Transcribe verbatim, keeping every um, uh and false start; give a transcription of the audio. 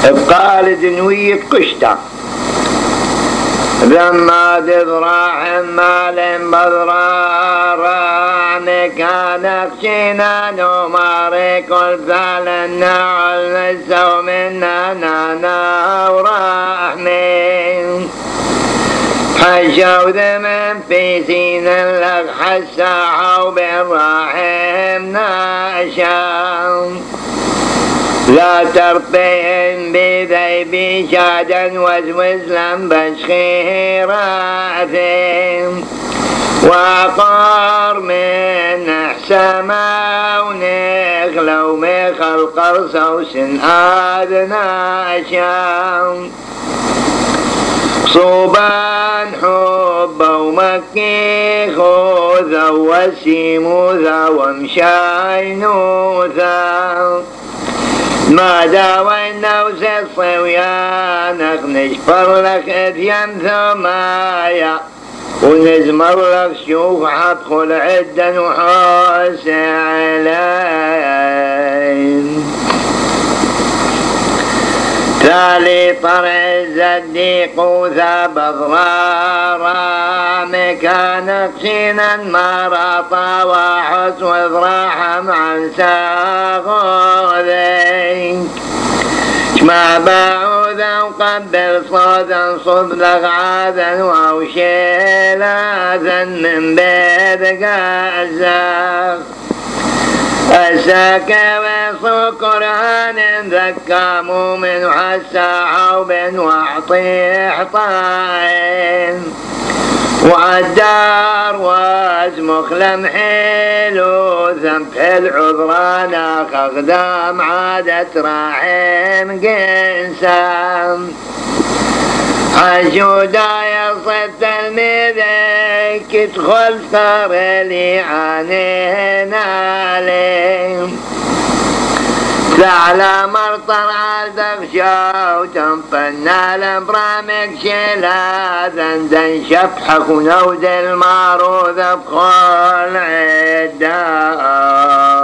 قال دنوية قشطة لما تضرع مال بضرار كان خشينا نماري كل فعل النعل نسو منا نانا ورحمين حشوا ذمن في سين لك حساحوا بالرحم ناشا لا ترطين بذيب شادا وزوزلا بشخيراتهم وقار من حسما ونخلو مخل قرصوس آذنا شام صوبان حب ومكي خوذا وسيموذا ومشاينوذا ما داوينا وزيص ويانك نشفر لك اثيام ثمايا ونزمر لك شوف حدخل عدا وحوس علين تالي طرع الزديق وذا بضرارا مكانك سينا مرطا وحس وذراحم عن ساغوذي ما بعوذا وقبل صودا صدلق عادا ووشيلاذا من بيد قازاق أساك وسكر عن ذكام من حسا عوب واعطي حطائن وعالدار وازمخ لمحيلو ذنب العذران خغدام عادت راحم قنسام عجودا يصد المذيك تدخل فرلي عنينا لي على مرطر عالدق شاو تنفنا لبرامك شلا ذندن شبحك ونود المعروض بخول عدا